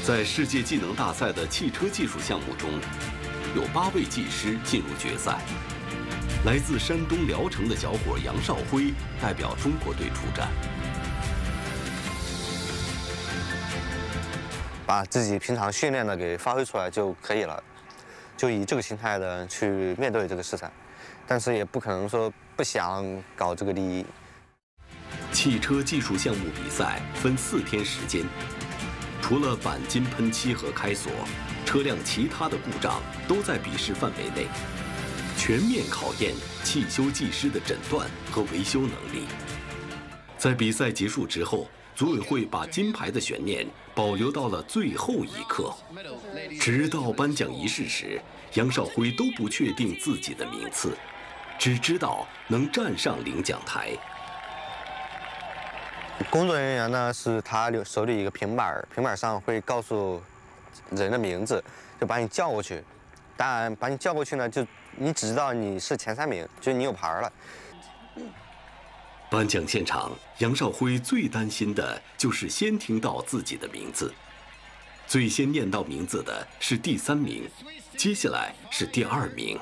在世界技能大赛的汽车技术项目中，有8位技师进入决赛。来自山东聊城的小伙杨少辉代表中国队出战。 把自己平常训练的给发挥出来就可以了，就以这个心态的去面对这个试赛，但是也不可能说不想搞这个第一。 汽车技术项目比赛分4天时间，除了钣金喷漆和开锁，车辆其他的故障都在比试范围内，全面考验汽修技师的诊断和维修能力。在比赛结束之后，组委会把金牌的悬念保留到了最后一刻，直到颁奖仪式时，杨少辉都不确定自己的名次，只知道能站上领奖台。 工作人员呢是他手里一个平板，平板上会告诉人的名字，就把你叫过去。当然，把你叫过去呢，就你只知道你是前3名，就你有牌了。 颁奖现场，杨少辉最担心的就是先听到自己的名字。最先念到名字的是第3名，接下来是第2名。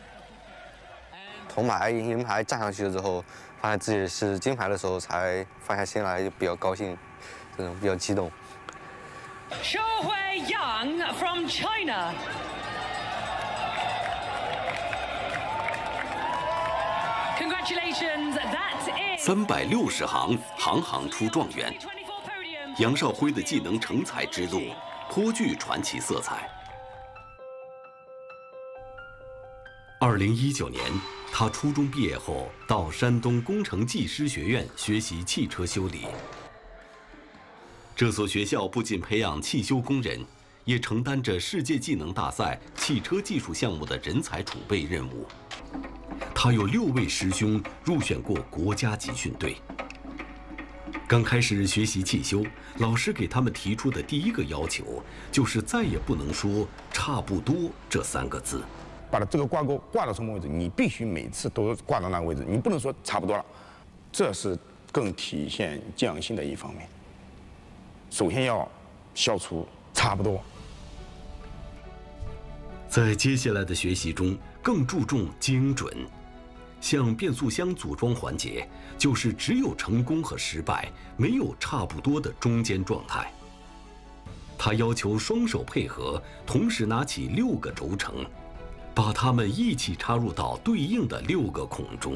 铜牌、银牌站上去了之后，发现自己是金牌的时候，才放下心来，就比较高兴，这种比较激动。 Xiaohui Yang from China. 360行，行行出状元。杨少辉的技能成才之路颇具传奇色彩。2019年，他初中毕业后到山东工程技师学院学习汽车修理。这所学校不仅培养汽修工人，也承担着世界技能大赛汽车技术项目的人才储备任务。他有6位师兄入选过国家集训队。刚开始学习汽修，老师给他们提出的第一个要求就是再也不能说“差不多”这3个字。 把这个挂钩挂到什么位置，你必须每次都挂到那个位置，你不能说差不多了。这是更体现匠心的一方面。首先要消除差不多。 在接下来的学习中，更注重精准。像变速箱组装环节，就是只有成功和失败，没有差不多的中间状态。他要求双手配合，同时拿起6个轴承，把它们一起插入到对应的6个孔中。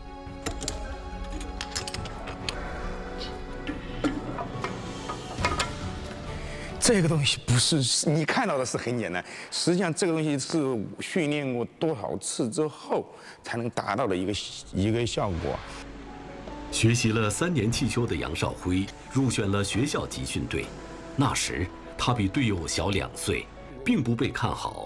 这个东西不是你看到的是很简单，实际上这个东西是训练过多少次之后才能达到的一个效果。 学习了3年汽修的杨少辉入选了学校集训队，那时他比队友小2岁，并不被看好。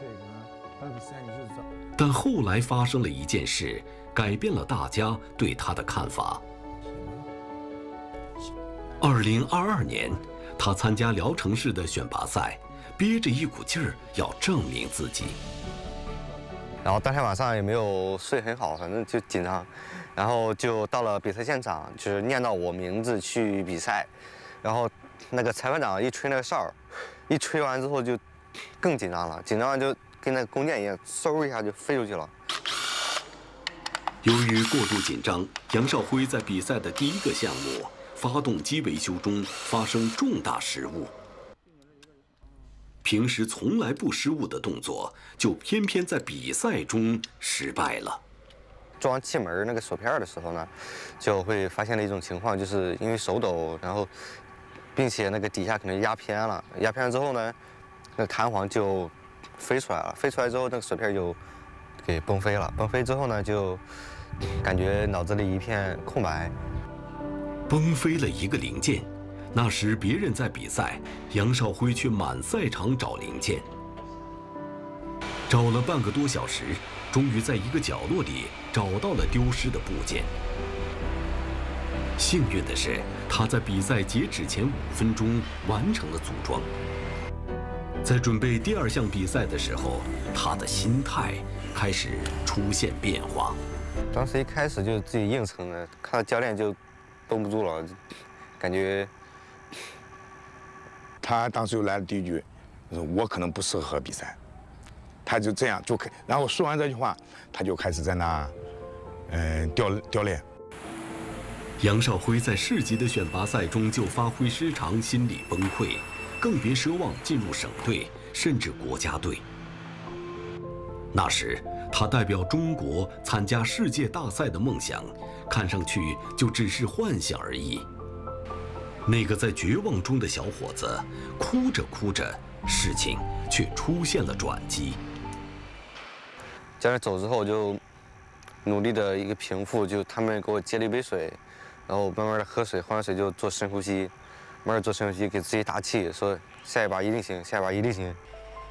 但后来发生了一件事，改变了大家对他的看法。2022年。他参加聊城市的选拔赛，憋着一股劲儿要证明自己。 然后当天晚上也没有睡很好，反正就紧张，然后就到了比赛现场，就是念到我名字去比赛，然后那个裁判长一吹那个哨，一吹完之后就更紧张了，紧张完就跟那个弓箭一样，嗖一下就飞出去了。 由于过度紧张，杨少辉在比赛的第1个项目。发动机维修中发生重大失误，平时从来不失误的动作，就偏偏在比赛中失败了。 装气门那个锁片的时候呢，就会发现了一种情况，就是因为手抖，然后，并且那个底下可能压偏了，压偏了之后呢，那个弹簧就飞出来了，飞出来之后那个锁片就给崩飞了，崩飞之后呢，就感觉脑子里一片空白。 崩飞了一个零件，那时别人在比赛，杨少辉却满赛场找零件，找了半个多小时，终于在一个角落里找到了丢失的部件。幸运的是，他在比赛截止前5分钟完成了组装。在准备第2项比赛的时候，他的心态开始出现变化。 当时一开始就自己硬撑的，看到教练就绷不住了，感觉他当时又来了第一句，他说我可能不适合比赛。他就这样然后说完这句话，他就开始在那，掉泪。 杨少辉在市级的选拔赛中就发挥失常，心理崩溃，更别奢望进入省队甚至国家队。那时，他代表中国参加世界大赛的梦想，看上去就只是幻想而已。那个在绝望中的小伙子，哭着哭着，事情却出现了转机。 教练走之后，就努力的一个平复，就他们给我接了一杯水，然后慢慢的喝水，喝完水就做深呼吸，慢慢做深呼吸，给自己打气，说下一把一定行，下一把一定行。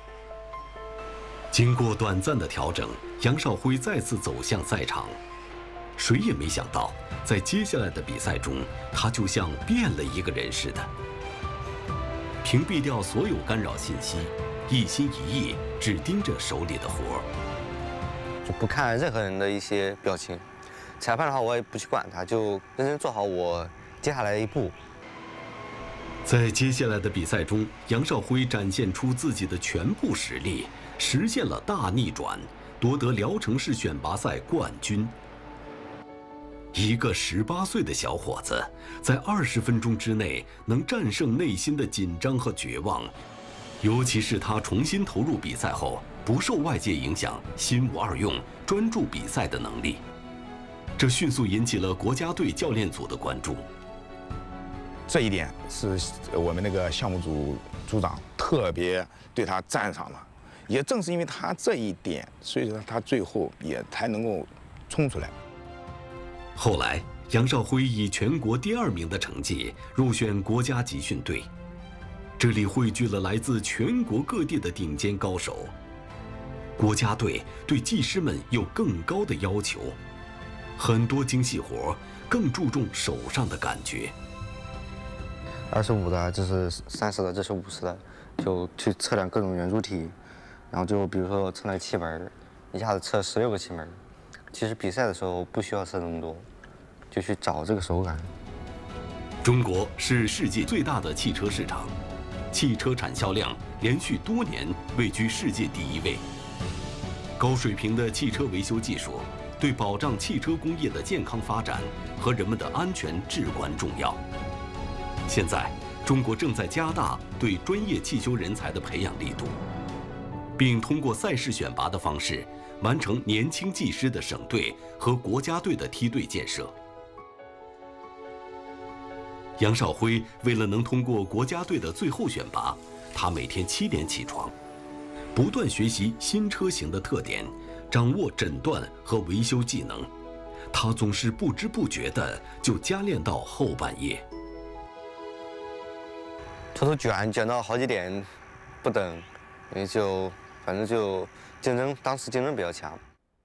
经过短暂的调整，杨少辉再次走向赛场。谁也没想到，在接下来的比赛中，他就像变了一个人似的。屏蔽掉所有干扰信息，一心一意只盯着手里的活儿， 就不看任何人的一些表情。裁判的话，我也不去管他，就认真做好我接下来的一步。 在接下来的比赛中，杨少辉展现出自己的全部实力，实现了大逆转，夺得聊城市选拔赛冠军。一个18岁的小伙子，在20分钟之内能战胜内心的紧张和绝望，尤其是他重新投入比赛后，不受外界影响，心无二用，专注比赛的能力，这迅速引起了国家队教练组的关注。 这一点是我们那个项目组组长特别对他赞赏了，也正是因为他这一点，所以说他最后也才能够冲出来。 后来，杨少辉以全国第2名的成绩入选国家集训队，这里汇聚了来自全国各地的顶尖高手。国家队对技师们有更高的要求，很多精细活更注重手上的感觉。 25的，这是30的，这是50的，就去测量各种圆柱体，然后就比如说测那个气门，一下子测16个气门。其实比赛的时候不需要测那么多，就去找这个手感。 中国是世界最大的汽车市场，汽车产销量连续多年位居世界第1位。高水平的汽车维修技术对保障汽车工业的健康发展和人们的安全至关重要。现在，中国正在加大对专业汽修人才的培养力度，并通过赛事选拔的方式，完成年轻技师的省队和国家队的梯队建设。杨少辉为了能通过国家队的最后选拔，他每天7点起床，不断学习新车型的特点，掌握诊断和维修技能。他总是不知不觉地就加练到后半夜。 偷偷卷到好几点不等，因为反正就当时竞争比较强。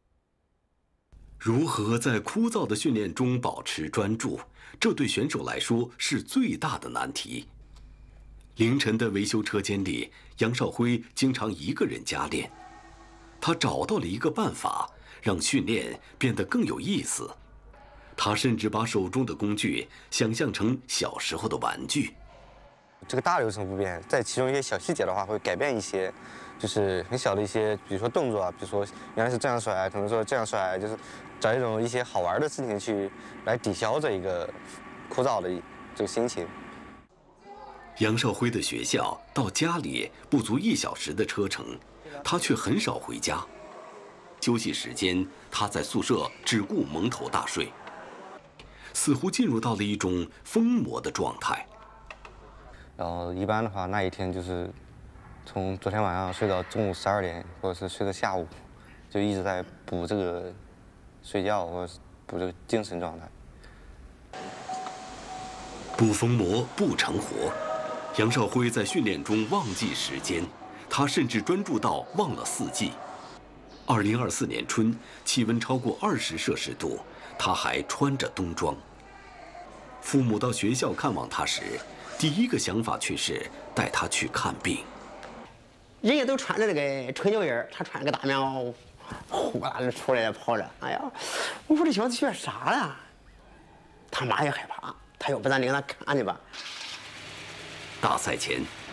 如何在枯燥的训练中保持专注，这对选手来说是最大的难题。凌晨的维修车间里，杨少辉经常一个人加练。他找到了一个办法，让训练变得更有意思。他甚至把手中的工具想象成小时候的玩具。 这个大流程不变，在其中一些小细节的话会改变一些，就是很小的一些，比如说动作啊，比如说原来是这样甩，可能说这样甩，就是找一些好玩的事情去来抵消这一个枯燥的这个心情。 杨少辉的学校到家里不足1小时的车程，他却很少回家。休息时间，他在宿舍只顾蒙头大睡，似乎进入到了一种疯魔的状态。 然后一般的话，那一天就是从昨天晚上睡到中午12点，或者是睡到下午，就一直在补这个睡觉，或者是补这个精神状态。 不疯魔不成活，杨少辉在训练中忘记时间，他甚至专注到忘了4季。2024年春，气温超过20摄氏度，他还穿着冬装。父母到学校看望他时，第一个想法却是带他去看病。 人家都穿着那个春脚衣，他穿个大棉袄，呼啦的出来跑着。哎呀，我说这小子学啥了？他妈也害怕，他要不咱领他看去吧。 大赛前，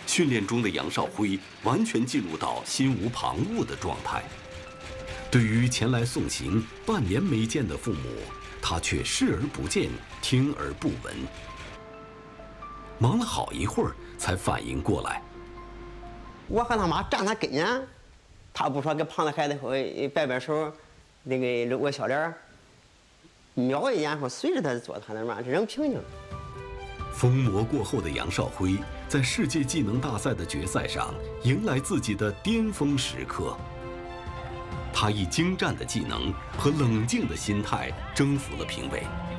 训练中的杨少辉完全进入到心无旁骛的状态。对于前来送行半年没见的父母，他却视而不见，听而不闻。忙了好一会儿，才反应过来。 我和他妈站他跟前，他不说给旁的孩子会摆摆手，那个露个笑脸，瞄一眼后随着他坐他那嘛，扔平静。 疯魔过后的杨少辉，在世界技能大赛的决赛上迎来自己的巅峰时刻。他以精湛的技能和冷静的心态征服了评委。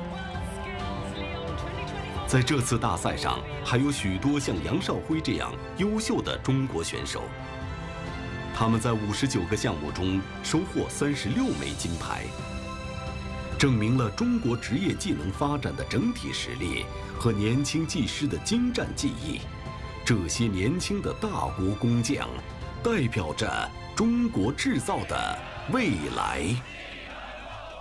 在这次大赛上，还有许多像杨少辉这样优秀的中国选手。他们在59个项目中收获36枚金牌，证明了中国职业技能发展的整体实力和年轻技师的精湛技艺。这些年轻的大国工匠，代表着中国制造的未来。